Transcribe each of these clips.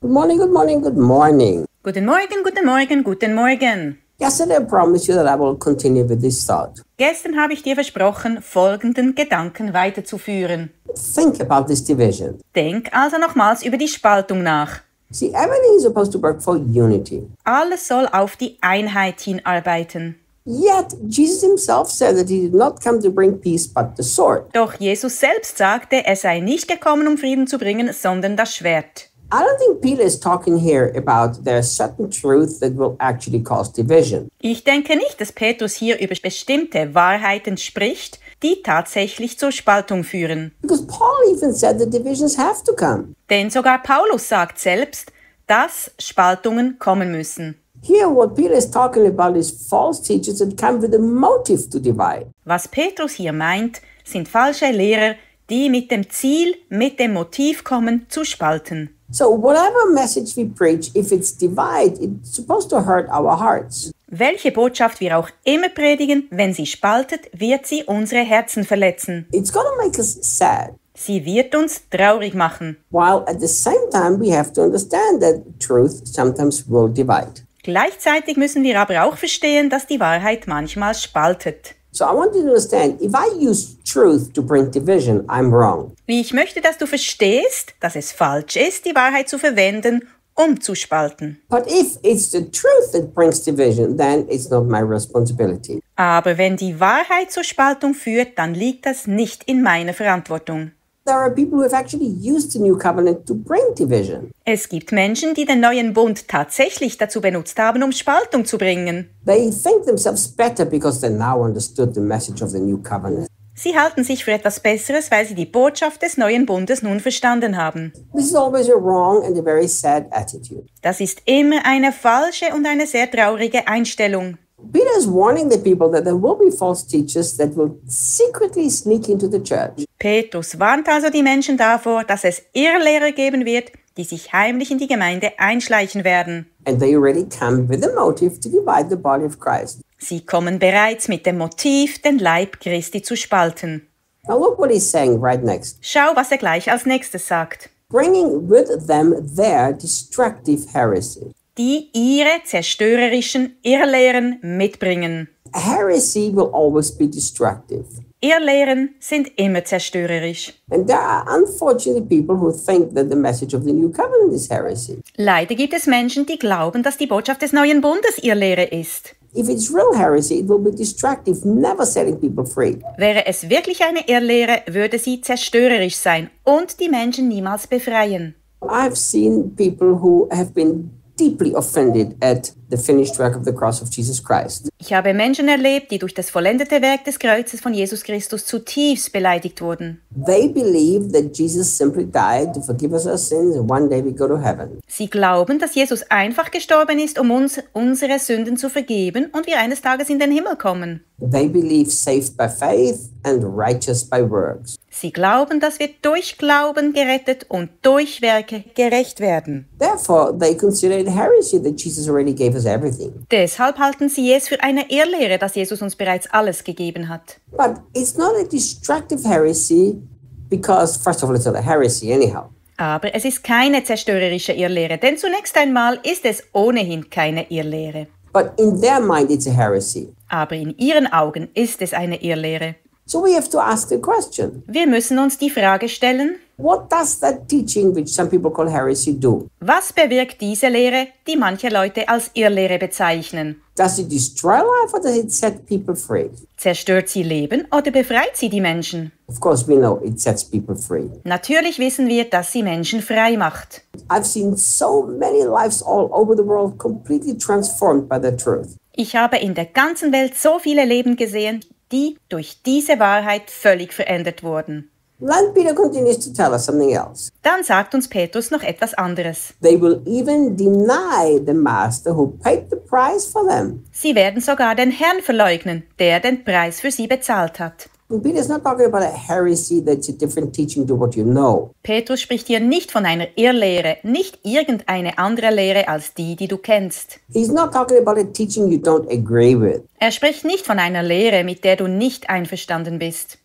Good morning, good morning, good morning. Guten Morgen, guten Morgen, guten Morgen. Yesterday I promised you that I will continue with this thought. Gestern habe ich dir versprochen, folgenden Gedanken weiterzuführen. Think about this division. Denk also nochmals über die Spaltung nach. See, everything is supposed to work for unity. Alles soll auf die Einheit hinarbeiten. Yet, Jesus himself said that he did not come to bring peace but the sword. Doch Jesus selbst sagte, er sei nicht gekommen, um Frieden zu bringen, sondern das Schwert. I don't think Peter is talking here about there's certain truth that will actually cause division. Ich denke nicht, dass Petrus hier über bestimmte Wahrheiten spricht, die tatsächlich zur Spaltung führen. Because Paul even said that divisions have to come. Denn sogar Paulus sagt selbst, dass Spaltungen kommen müssen. Here, what Peter is talking about is false teachers that come with a motive to divide. Was Petrus hier meint, sind falsche Lehrer, die mit dem Ziel, mit dem Motiv kommen, zu spalten. So whatever message we preach, if it's divide, it's supposed to hurt our hearts. Welche Botschaft wir auch immer predigen, wenn sie spaltet, wird sie unsere Herzen verletzen. It's going to make us sad. Sie wird uns traurig machen. While at the same time, we have to understand that truth sometimes will divide. Gleichzeitig müssen wir aber auch verstehen, dass die Wahrheit manchmal spaltet. So I want you to understand, if I use truth to bring division, I'm wrong. Ich möchte, dass du verstehst, dass es falsch ist, die Wahrheit zu verwenden, um zu spalten. But if it's the truth that brings division, then it's not my responsibility. Aber wenn die Wahrheit zur Spaltung führt, dann liegt das nicht in meiner Verantwortung. There are people who have actually used the new covenant to bring division. Es gibt Menschen, die den neuen Bund tatsächlich dazu benutzt haben, um Spaltung zu bringen. They think themselves better because they now understood the message of the new covenant. Sie halten sich für etwas Besseres, weil sie die Botschaft des neuen Bundes nun verstanden haben. This is always a wrong and a very sad attitude. Das ist immer eine falsche und eine sehr traurige Einstellung. Peter is warning the people that there will be false teachers that will secretly sneak into the church. Petrus warnt also die Menschen davor, dass es Irrlehrer geben wird, die sich heimlich in die Gemeinde einschleichen werden. And they already come with a motive to divide the body of Christ. Sie kommen bereits mit dem Motiv, den Leib Christi zu spalten. Now look what he's saying right next. Schau, was er gleich als nächstes sagt. Bringing with them their destructive heresy. Die ihre zerstörerischen Irrlehren mitbringen. Heresy will always be destructive. Irrlehren sind immer zerstörerisch. And there are unfortunately people who think that the message of the new covenant is heresy. Leider gibt es Menschen, die glauben, dass die Botschaft des neuen Bundes Irrlehre ist. If it's real heresy, it will be destructive, never setting people free. Wäre es wirklich eine Irrlehre, würde sie zerstörerisch sein und die Menschen niemals befreien. I've seen people who have been deeply offended at the finished work of the cross of Jesus Christ. Ich habe Menschen erlebt, die durch das vollendete Werk des Kreuzes von Jesus Christus zutiefst beleidigt wurden. They believe that Jesus simply died to forgive us our sins and one day we go to heaven. Sie glauben, dass Jesus einfach gestorben ist, um uns unsere Sünden zu vergeben und wir eines Tages in den Himmel kommen. They believe saved by faith and righteous by works. Sie glauben, dass wir durch Glauben gerettet und durch Werke gerecht werden. Therefore, they consider it heresy that Jesus already gave us everything. Deshalb halten sie es für eine Irrlehre, dass Jesus uns bereits alles gegeben hat. But it's not a destructive heresy because, first of all, it's not a heresy anyhow. Aber es ist keine zerstörerische Irrlehre, denn zunächst einmal ist es ohnehin keine Irrlehre. But in their mind, it's a heresy. Aber in ihren Augen ist es eine Irrlehre. So we have to ask the question, Wir müssen uns die Frage stellen, what does that teaching, which some people call heresy, do? was bewirkt diese Lehre, die manche Leute als Irrlehre bezeichnen? Does it destroy life or does it set people free? Zerstört sie Leben oder befreit sie die Menschen? Of course, we know it sets people free. Natürlich wissen wir, dass sie Menschen frei macht. I've seen so many lives all over the world completely transformed by the truth. Ich habe in der ganzen Welt so viele Leben gesehen, die durch diese Wahrheit völlig verändert wurden. Then Peter continues to tell us something else. Dann sagt uns Petrus noch etwas anderes. They will even deny the master who paid the price for them. Sie werden sogar den Herrn verleugnen, der den Preis für sie bezahlt hat. And Peter's not talking about a heresy that's a different teaching to what you know. Petrus spricht hier nicht von einer Irrlehre, nicht irgendeine andere Lehre als die, die du kennst. He's not talking about a teaching you don't agree with. Er spricht nicht von einer Lehre, mit der du nicht einverstanden bist.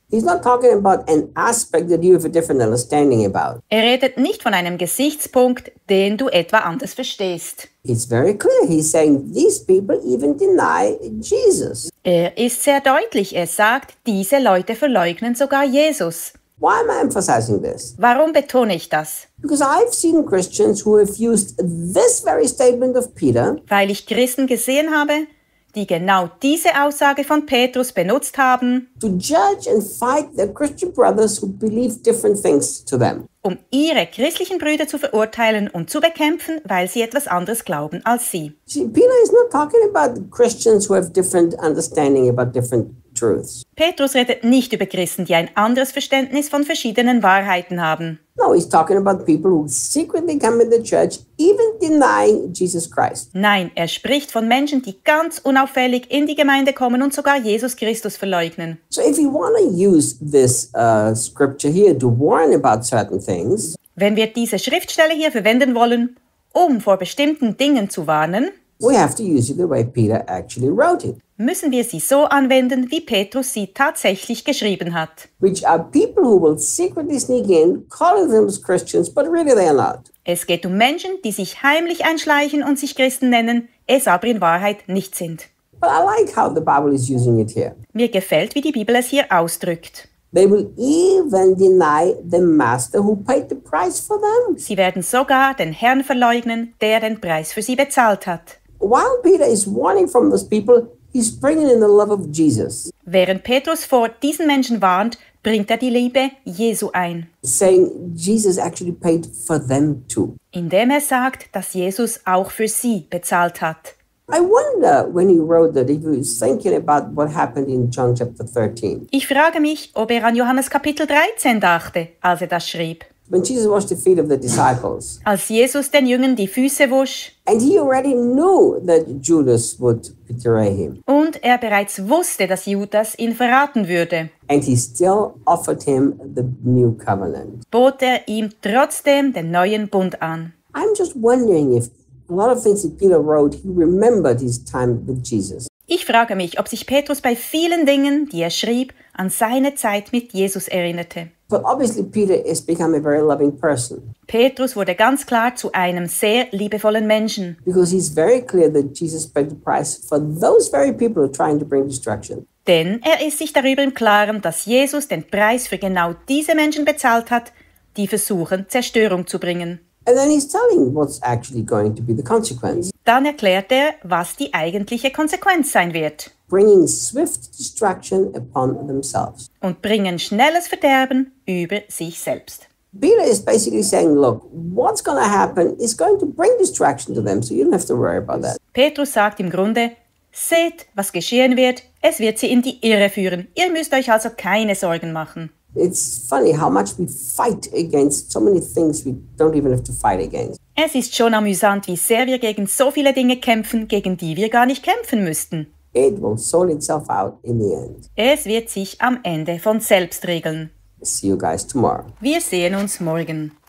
He's not talking about an aspect that you have a different understanding about. Er redet nicht von einem Gesichtspunkt, den du etwa anders verstehst. It's very clear. He's saying these people even deny Jesus. Er ist sehr deutlich. Er sagt, diese Leute verleugnen sogar Jesus. Why am I emphasizing this? Warum betone ich das? Because I've seen Christians who have used this very statement of Peter Weil ich Christen gesehen habe, die genau diese Aussage von Petrus benutzt haben, to judge and fight their Christian brothers who believe different things to them. um ihre christlichen Brüder zu verurteilen und zu bekämpfen, weil sie etwas anderes glauben als sie. See, Peter is not talking about Christians who have different understanding about different truths. Petrus redet nicht über Christen, die ein anderes Verständnis von verschiedenen Wahrheiten haben. No, he's talking about people who secretly come in the church, even denying Jesus Christ. Nein, er spricht von Menschen, die ganz unauffällig in die Gemeinde kommen und sogar Jesus Christus verleugnen. So if you want to use this scripture here to warn about certain things, Wenn wir diese Schriftstelle hier verwenden wollen, um vor bestimmten Dingen zu warnen, we have to use it the way Peter actually wrote it, müssen wir sie so anwenden, wie Petrus sie tatsächlich geschrieben hat. which are people who will secretly sneak in, calling themselves Christians, but really they are not. Es geht um Menschen, die sich heimlich einschleichen und sich Christen nennen, es aber in Wahrheit nicht sind. But I like how the Bible is using it here. Mir gefällt, wie die Bibel es hier ausdrückt. They will even deny the master who paid the price for them. Sie werden sogar den Herrn verleugnen, der den Preis für sie bezahlt hat. While Peter is warning from those people, he's bringing in the love of Jesus, Während Petrus vor diesen Menschen warnt, bringt er die Liebe Jesu ein, saying Jesus actually paid for them too. indem er sagt, dass Jesus auch für sie bezahlt hat. I wonder when he wrote that if he was thinking about what happened in John chapter 13. Ich frage mich, ob er an Johannes Kapitel 13 dachte, als er das schrieb. When Jesus washed the feet of the disciples, Als Jesus den Jüngern die Füße wusch and he already knew that Judas would betray him, und er bereits wusste, dass Judas ihn verraten würde, and he still offered him the new covenant. bot er ihm trotzdem den neuen Bund an. I'm just wondering if a lot of things that Peter wrote, he remembered his time with Jesus. Ich frage mich, ob sich Petrus bei vielen Dingen, die er schrieb, an seine Zeit mit Jesus erinnerte. But obviously Peter has become a very loving person, Petrus wurde ganz klar zu einem sehr liebevollen Menschen, because he's very clear that Jesus paid the price for those very people who are trying to bring destruction. denn er ist sich darüber im Klaren, dass Jesus den Preis für genau diese Menschen bezahlt hat, die versuchen, Zerstörung zu bringen. And then he's telling what's actually going to be the consequence, Dann erklärt er, was die eigentliche Konsequenz sein wird bringing swift destruction upon themselves. und bringen schnelles Verderben über sich selbst. Peter is basically saying, look, what's going to happen is going to bring destruction to them, so you don't have to worry about that. Petrus sagt im Grunde, seht, was geschehen wird, es wird sie in die Irre führen. Ihr müsst euch also keine Sorgen machen. It's funny how much we fight against so many things we don't even have to fight against. Es ist schon amüsant, wie sehr wir gegen so viele Dinge kämpfen, gegen die wir gar nicht kämpfen müssten. It will sort itself out in the end. Es wird sich am Ende von selbst regeln. See you guys tomorrow. Wir sehen uns morgen.